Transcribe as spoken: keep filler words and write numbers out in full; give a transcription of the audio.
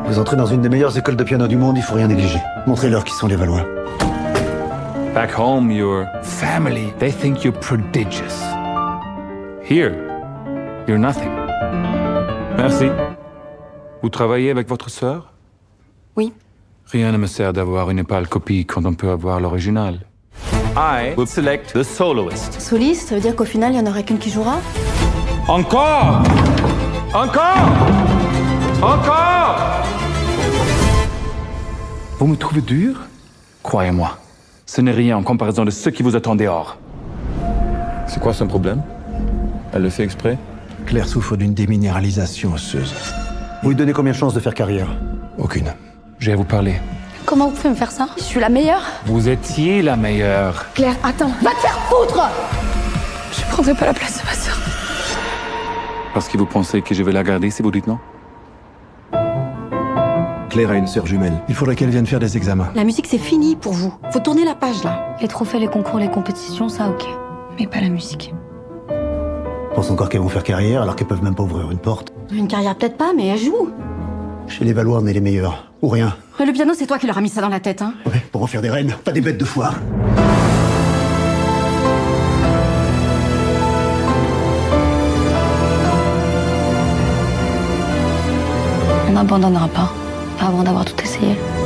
Vous entrez dans une des meilleures écoles de piano du monde, il faut rien négliger. Montrez-leur qui sont les Valois. Back home, your family, they think you're prodigious. Here, you're nothing. Merci. Vous travaillez avec votre sœur? Oui. Rien ne me sert d'avoir une pâle copie quand on peut avoir l'original. I will select the soloist. Soliste, ça veut dire qu'au final, il n'y en aura qu'une qui jouera? Encore! Encore! Encore! Vous me trouvez dur? Croyez-moi, ce n'est rien en comparaison de ce qui vous attend dehors. C'est quoi son problème? Elle le fait exprès? Claire souffre d'une déminéralisation osseuse. Vous lui donnez combien de chances de faire carrière? Aucune. J'ai à vous parler. Comment vous pouvez me faire ça? Je suis la meilleure. Vous étiez la meilleure. Claire, attends. Va te faire foutre! Je prendrai pas la place de ma sœur. Parce que vous pensez que je vais la garder si vous dites non? Claire a une sœur jumelle. Il faudrait qu'elle vienne faire des examens. La musique, c'est fini pour vous. Faut tourner la page, là. Les trophées, les concours, les compétitions, ça, ok. Mais pas la musique. Pense encore qu'elles vont faire carrière alors qu'elles peuvent même pas ouvrir une porte. Une carrière, peut-être pas, mais elle joue. Chez les Valois, on est les meilleurs. Ou rien. Mais le piano, c'est toi qui leur a mis ça dans la tête, hein. Ouais, pour en faire des reines, pas des bêtes de foire. On n'abandonnera pas. Pas avant d'avoir tout essayé.